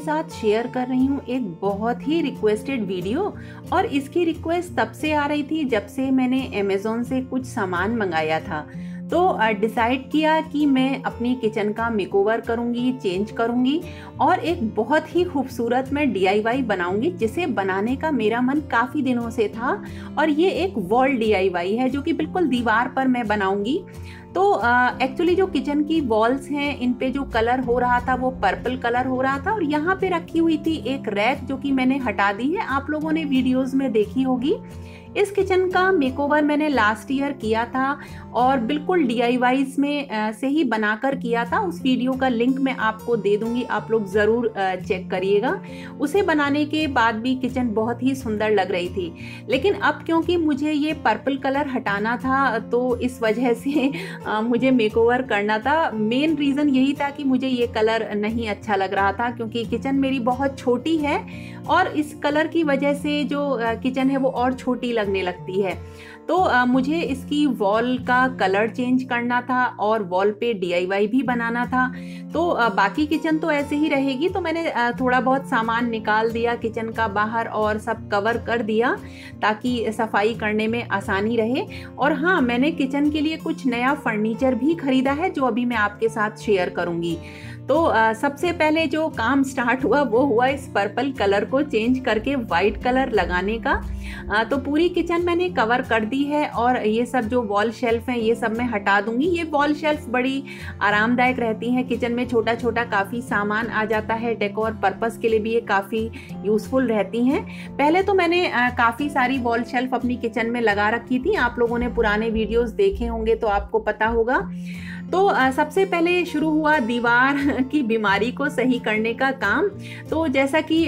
साथ शेयर कर रही हूँ एक बहुत ही रिक्वेस्टेड वीडियो। और इसकी रिक्वेस्ट तब से आ रही थी जब से मैंने अमेज़ॉन से कुछ सामान मंगाया था। तो डिसाइड किया कि मैं अपनी किचन का मेकओवर करूँगी, चेंज करूँगी और एक बहुत ही खूबसूरत मैं DIY बनाऊँगी, जिसे बनाने का मेरा मन काफ़ी दिनों से था। और ये एक वॉल DIY है जो कि बिल्कुल दीवार पर मैं बनाऊँगी। तो एक्चुअली जो किचन की वॉल्स हैं इन पे जो कलर हो रहा था वो पर्पल कलर हो रहा था, और यहाँ पे रखी हुई थी एक रैक जो कि मैंने हटा दी है, आप लोगों ने वीडियोस में देखी होगी। इस किचन का मेकओवर मैंने लास्ट ईयर किया था और बिल्कुल DIYs में से ही बनाकर किया था। उस वीडियो का लिंक मैं आपको दे दूंगी, आप लोग ज़रूर चेक करिएगा। उसे बनाने के बाद भी किचन बहुत ही सुंदर लग रही थी, लेकिन अब क्योंकि मुझे ये पर्पल कलर हटाना था तो इस वजह से मुझे मेकओवर करना था। मेन रीज़न यही था कि मुझे ये कलर नहीं अच्छा लग रहा था, क्योंकि किचन मेरी बहुत छोटी है और इस कलर की वजह से जो किचन है वो और छोटी लगने लगती है। तो मुझे इसकी वॉल का कलर चेंज करना था और वॉल पे DIY भी बनाना था। तो बाकी किचन तो ऐसे ही रहेगी, तो मैंने थोड़ा बहुत सामान निकाल दिया किचन का बाहर और सब कवर कर दिया ताकि सफाई करने में आसानी रहे। और हाँ, मैंने किचन के लिए कुछ नया फर्नीचर भी खरीदा है जो अभी मैं आपके साथ शेयर करूँगी। तो सबसे पहले जो काम स्टार्ट हुआ वो हुआ इस पर्पल कलर को चेंज करके वाइट कलर लगाने का। तो पूरी किचन मैंने कवर कर दी है और ये सब जो वॉल शेल्फ हैं ये सब मैं हटा दूंगी। ये वॉल शेल्फ बड़ी आरामदायक रहती हैं, किचन में छोटा छोटा काफ़ी सामान आ जाता है, डेकोर पर्पस के लिए भी ये काफ़ी यूज़फुल रहती हैं। पहले तो मैंने काफ़ी सारी वॉल शेल्फ अपनी किचन में लगा रखी थी, आप लोगों ने पुराने वीडियोज़ देखे होंगे तो आपको पता होगा। तो सबसे पहले शुरू हुआ दीवार की बीमारी को सही करने का काम। तो जैसा कि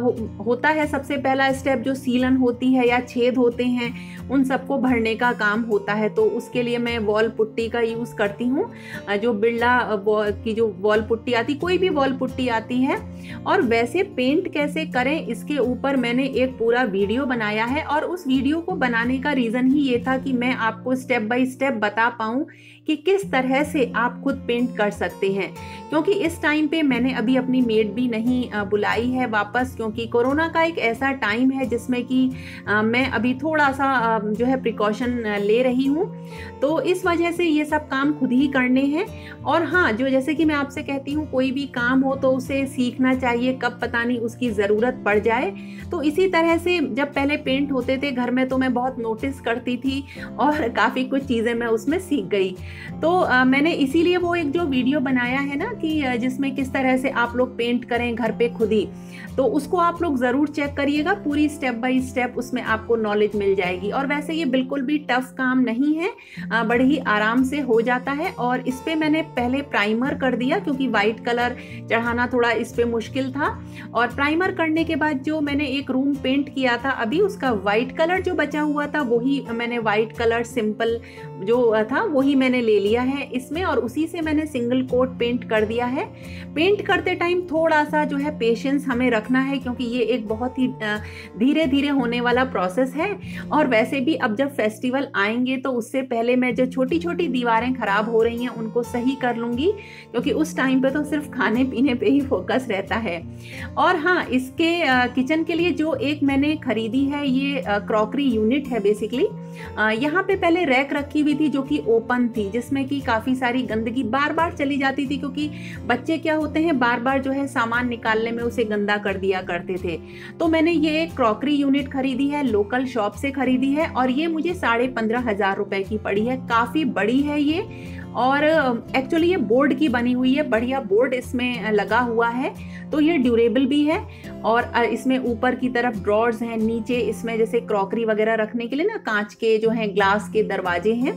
होता है, सबसे पहला स्टेप जो सीलन होती है या छेद होते हैं उन सबको भरने का काम होता है। तो उसके लिए मैं वॉल पुट्टी का यूज़ करती हूँ, जो बिरला की जो वॉल पुट्टी आती, कोई भी वॉल पुट्टी आती है। और वैसे पेंट कैसे करें इसके ऊपर मैंने एक पूरा वीडियो बनाया है, और उस वीडियो को बनाने का रीज़न ही ये था कि मैं आपको स्टेप बाय स्टेप बता पाऊँ कि किस तरह से आप खुद पेंट कर सकते हैं। क्योंकि इस टाइम पे मैंने अभी अपनी मेड भी नहीं बुलाई है वापस, क्योंकि कोरोना का एक ऐसा टाइम है जिसमें कि मैं अभी थोड़ा सा जो है प्रिकॉशन ले रही हूँ। तो इस वजह से ये सब काम खुद ही करने हैं। और हाँ, जो जैसे कि मैं आपसे कहती हूँ, कोई भी काम हो तो उसे सीखना चाहिए, कब पता नहीं उसकी ज़रूरत पड़ जाए। तो इसी तरह से जब पहले पेंट होते थे घर में तो मैं बहुत नोटिस करती थी और काफ़ी कुछ चीज़ें मैं उसमें सीख गई। तो मैंने इसीलिए वो एक जो वीडियो बनाया है ना कि जिसमें किस तरह से आप लोग पेंट करें घर पे खुद ही, तो उसको आप लोग ज़रूर चेक करिएगा। पूरी स्टेप बाय स्टेप उसमें आपको नॉलेज मिल जाएगी। और वैसे ये बिल्कुल भी टफ काम नहीं है, बड़े ही आराम से हो जाता है। और इस पे मैंने पहले प्राइमर कर दिया, क्योंकि वाइट कलर चढ़ाना थोड़ा इस पे मुश्किल था। और प्राइमर करने के बाद जो मैंने एक रूम पेंट किया था अभी, उसका वाइट कलर जो बचा हुआ था वही मैंने वाइट कलर सिंपल जो था वही मैंने ले लिया है इसमें, और उसी से मैंने सिंगल कोट पेंट कर दिया है। पेंट करते टाइम थोड़ा सा जो है पेशेंस हमें रखना है, क्योंकि ये एक बहुत ही धीरे धीरे होने वाला प्रोसेस है। और वैसे भी अब जब फेस्टिवल आएंगे तो उससे पहले मैं जो छोटी छोटी दीवारें खराब हो रही हैं उनको सही कर लूँगी, क्योंकि उस टाइम पे तो सिर्फ खाने पीने पे ही फोकस रहता है। और हाँ, इसके किचन के लिए जो एक मैंने खरीदी है ये क्रॉकरी यूनिट है बेसिकली। यहाँ पे पहले रैक रखी हुई थी जो कि ओपन थी, जिसमें कि काफ़ी सारी गंदगी बार बार चली जाती थी, क्योंकि बच्चे क्या होते हैं बार बार जो है सामान निकालने में उसे गंदा कर दिया करते थे। तो मैंने ये एक क्रॉकरी यूनिट खरीदी है, लोकल शॉप से खरीदी है, और ये मुझे 15,500 रुपए की पड़ी है। काफ़ी बड़ी है ये, और एक्चुअली ये बोर्ड की बनी हुई है, बढ़िया बोर्ड इसमें लगा हुआ है। तो ये ड्यूरेबल भी है, और इसमें ऊपर की तरफ ड्रॉर्स हैं, नीचे इसमें जैसे क्रॉकरी वगैरह रखने के लिए ना कांच के जो हैं ग्लास के दरवाजे हैं।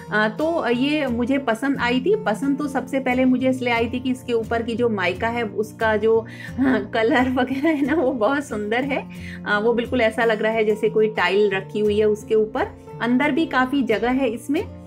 तो ये मुझे पसंद आई थी। पसंद तो सबसे पहले मुझे इसलिए आई थी कि इसके ऊपर की जो माइका है उसका जो कलर वगैरह है ना वो बहुत सुंदर है। वो बिल्कुल ऐसा लग रहा है जैसे कोई टाइल रखी हुई है उसके ऊपर। अंदर भी काफ़ी जगह है इसमें।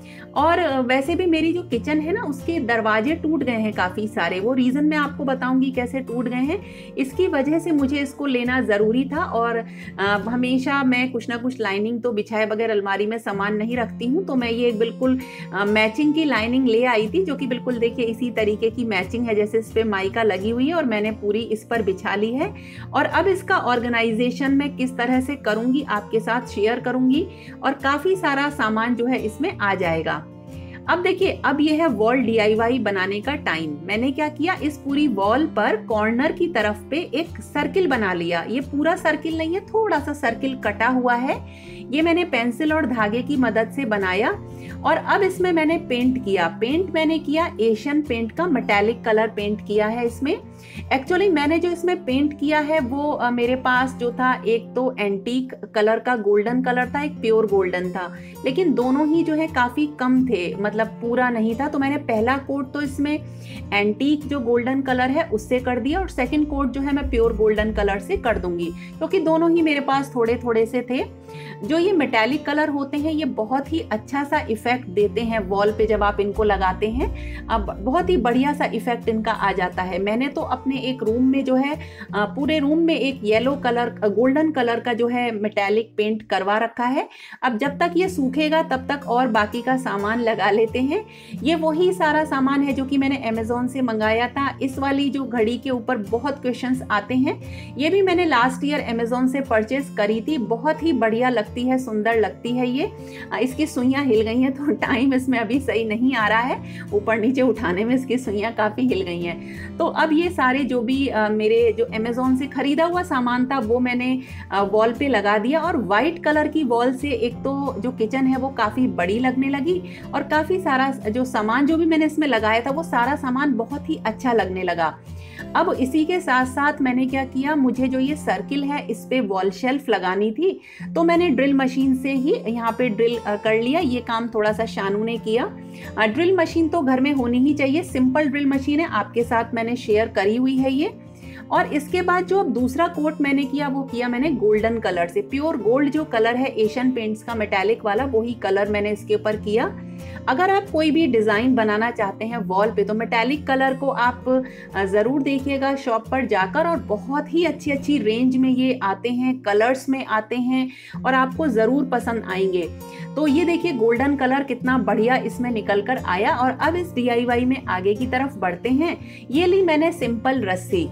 और वैसे भी मेरी जो किचन है ना उसके दरवाजे टूट गए हैं काफ़ी सारे। वो रीज़न मैं आपको बताऊंगी कैसे टूट गए हैं। इसकी वजह से मुझे इसको लेना ज़रूरी था। और हमेशा मैं कुछ ना कुछ लाइनिंग तो बिछाए बगैर अलमारी में सामान नहीं रखती हूँ। तो मैं ये एक बिल्कुल मैचिंग की लाइनिंग ले आई थी, जो कि बिल्कुल देखिए इसी तरीके की मैचिंग है जैसे इस पर माइका लगी हुई है, और मैंने पूरी इस पर बिछा ली है। और अब इसका ऑर्गेनाइजेशन मैं किस तरह से करूँगी आपके साथ शेयर करूँगी, और काफ़ी सारा सामान जो है इसमें आ जाएगा। अब देखिए, अब ये है वॉल DIY बनाने का टाइम। मैंने क्या किया, इस पूरी वॉल पर कॉर्नर की तरफ पे एक सर्किल बना लिया। ये पूरा सर्किल नहीं है, थोड़ा सा सर्किल कटा हुआ है। ये मैंने पेंसिल और धागे की मदद से बनाया। और अब इसमें मैंने पेंट किया। पेंट मैंने किया एशियन पेंट का मेटालिक कलर पेंट किया है इसमें। एक्चुअली मैंने जो इसमें पेंट किया है वो मेरे पास जो था, एक तो एंटीक कलर का गोल्डन कलर था, एक प्योर गोल्डन था, लेकिन दोनों ही जो है काफ़ी कम थे, मतलब पूरा नहीं था। तो मैंने पहला कोट तो इसमें एंटीक जो गोल्डन कलर है उससे कर दिया, और सेकंड कोट जो है मैं प्योर गोल्डन कलर से कर दूंगी, क्योंकि दोनों ही मेरे पास थोड़े थोड़े से थे। जो ये मेटालिक कलर होते हैं ये बहुत ही अच्छा सा इफेक्ट देते हैं वॉल पे जब आप इनको लगाते हैं। अब बहुत ही बढ़िया सा इफेक्ट इनका आ जाता है। मैंने तो अपने एक रूम में जो है पूरे रूम में एक येलो कलर गोल्डन कलर का जो है मेटालिक पेंट करवा रखा है। अब जब तक ये सूखेगा तब तक और बाकी का सामान लगा लेते हैं। ये वही सारा सामान है जो कि मैंने अमेज़ॉन से मंगाया था। इस वाली जो घड़ी के ऊपर बहुत क्वेश्चंस आते हैं, ये भी मैंने लास्ट ईयर अमेज़ॉन से परचेज करी थी। बहुत ही बढ़िया लगती है, सुंदर लगती है ये। इसकी सुइयां हिल गई हैं तो टाइम इसमें अभी सही नहीं आ रहा है, ऊपर नीचे उठाने में इसकी सुइयां काफ़ी हिल गई हैं। तो अब ये सारे जो भी मेरे जो अमेज़ॉन से खरीदा हुआ सामान था वो मैंने वॉल पे लगा दिया। और वाइट कलर की वॉल से एक तो जो किचन है वो काफ़ी बड़ी लगने लगी, और काफ़ी सारा जो सामान जो भी मैंने इसमें लगाया था वो सारा सामान बहुत ही अच्छा लगने लगा। अब इसी के साथ साथ मैंने क्या किया, मुझे जो ये सर्किल है इस पे वॉल शेल्फ लगानी थी, तो मैंने ड्रिल मशीन से ही यहाँ पे ड्रिल कर लिया। ये काम थोड़ा सा शानू ने किया। ड्रिल मशीन तो घर में होनी ही चाहिए, सिंपल ड्रिल मशीन है, आपके साथ मैंने शेयर करी हुई है ये। और इसके बाद जो अब दूसरा कोट मैंने किया वो किया मैंने गोल्डन कलर से। प्योर गोल्ड जो कलर है एशियन पेंट्स का मेटालिक वाला, वही कलर मैंने इसके ऊपर किया। अगर आप कोई भी डिज़ाइन बनाना चाहते हैं वॉल पे तो मेटालिक कलर को आप ज़रूर देखिएगा शॉप पर जाकर, और बहुत ही अच्छी अच्छी रेंज में ये आते हैं, कलर्स में आते हैं, और आपको ज़रूर पसंद आएंगे। तो ये देखिए गोल्डन कलर कितना बढ़िया इसमें निकल कर आया। और अब इस DIY में आगे की तरफ बढ़ते हैं। ये ली मैंने सिंपल रस्सी।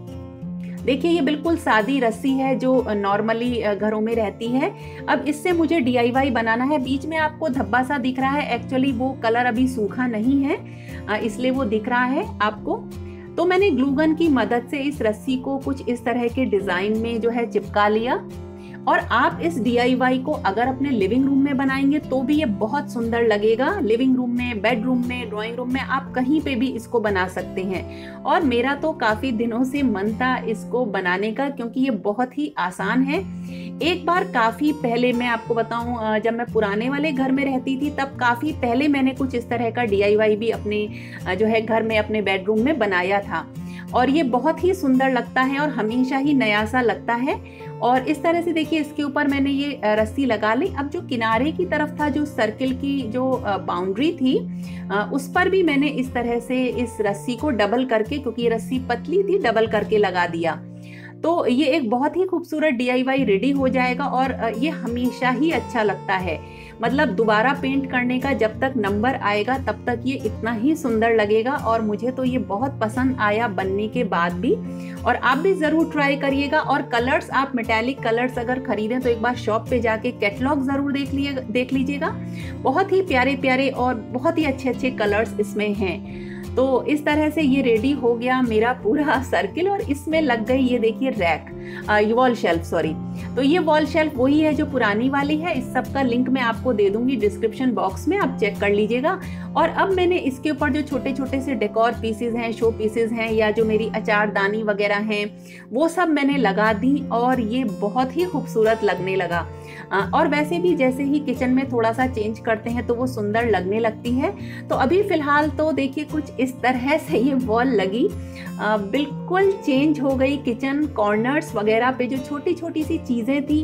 देखिए ये बिल्कुल सादी रस्सी है जो नॉर्मली घरों में रहती है। अब इससे मुझे DIY बनाना है। बीच में आपको धब्बा सा दिख रहा है, एक्चुअली वो कलर अभी सूखा नहीं है, इसलिए वो दिख रहा है आपको। तो मैंने ग्लू गन की मदद से इस रस्सी को कुछ इस तरह के डिजाइन में जो है चिपका लिया। और आप इस DIY को अगर अपने लिविंग रूम में बनाएंगे तो भी ये बहुत सुंदर लगेगा। लिविंग रूम में, बेडरूम में, ड्राइंग रूम में, आप कहीं पे भी इसको बना सकते हैं। और मेरा तो काफ़ी दिनों से मन था इसको बनाने का, क्योंकि ये बहुत ही आसान है। एक बार काफ़ी पहले मैं आपको बताऊं, जब मैं पुराने वाले घर में रहती थी तब काफ़ी पहले मैंने कुछ इस तरह का DIY भी अपने जो है घर में, अपने बेडरूम में बनाया था। और ये बहुत ही सुंदर लगता है और हमेशा ही नया सा लगता है। और इस तरह से देखिए इसके ऊपर मैंने ये रस्सी लगा ली। अब जो किनारे की तरफ था, जो सर्किल की जो बाउंड्री थी, उस पर भी मैंने इस तरह से इस रस्सी को डबल करके, क्योंकि ये रस्सी पतली थी, डबल करके लगा दिया। तो ये एक बहुत ही खूबसूरत DIY रेडी हो जाएगा। और ये हमेशा ही अच्छा लगता है, मतलब दोबारा पेंट करने का जब तक नंबर आएगा तब तक ये इतना ही सुंदर लगेगा। और मुझे तो ये बहुत पसंद आया बनने के बाद भी। और आप भी ज़रूर ट्राई करिएगा। और कलर्स, आप मेटालिक कलर्स अगर खरीदें तो एक बार शॉप पे जाके कैटलॉग ज़रूर देख लीजिएगा। बहुत ही प्यारे प्यारे और बहुत ही अच्छे अच्छे कलर्स इसमें हैं। तो इस तरह से ये रेडी हो गया मेरा पूरा सर्किल। और इसमें लग गई ये देखिए रैक, वॉल शेल्फ, सॉरी। तो ये वॉल शेल्फ वही है जो पुरानी वाली है। इस सब का लिंक मैं आपको दे दूंगी डिस्क्रिप्शन बॉक्स में, आप चेक कर लीजिएगा। और अब मैंने इसके ऊपर जो छोटे छोटे से डेकोर पीसेज हैं, शो पीसेज हैं, या जो मेरी अचारदानी वगैरह हैं, वो सब मैंने लगा दी। और ये बहुत ही खूबसूरत लगने लगा। और वैसे भी जैसे ही किचन में थोड़ा सा चेंज करते हैं तो वो सुंदर लगने लगती है। तो अभी फिलहाल तो देखिए कुछ इस तरह से ये वॉल लगी, बिल्कुल चेंज हो गई किचन। कॉर्नर्स वगैरह पे जो छोटी छोटी सी चीज़ें थी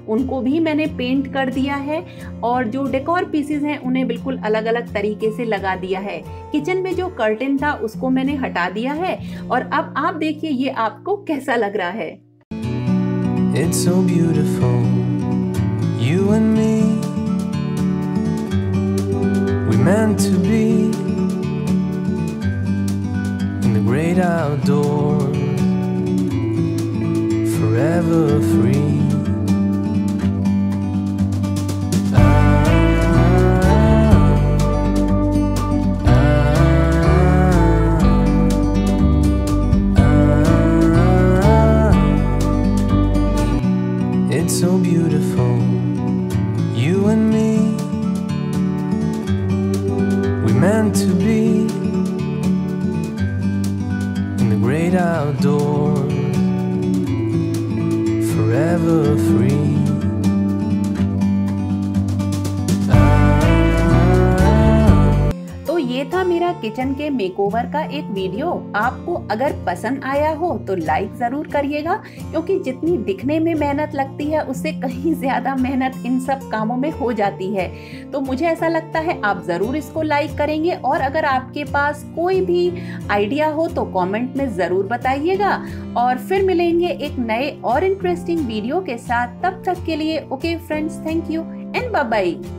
उनको भी मैंने पेंट कर दिया है और जो डेकोर पीसेस हैं उन्हें बिल्कुल अलग अलग तरीके से लगा दिया है। किचन में जो कर्टेन था उसको मैंने हटा दिया है और अब आप देखिए ये आपको कैसा लग रहा है। It's so beautiful, you and me. We meant to be in the great outdoors, forever free. It's so beautiful, you and me. We meant to be in the great outdoors, forever free. तो ये था मेरा kitchen के makeover का एक video. आपको अगर पसंद आया हो तो लाइक जरूर करिएगा, क्योंकि जितनी दिखने में मेहनत लगती है उससे कहीं ज्यादा मेहनत इन सब कामों में हो जाती है। तो मुझे ऐसा लगता है आप जरूर इसको लाइक करेंगे और अगर आपके पास कोई भी आइडिया हो तो कमेंट में जरूर बताइएगा। और फिर मिलेंगे एक नए और इंटरेस्टिंग वीडियो के साथ। तब तक के लिए okay friends, thank you and bye bye.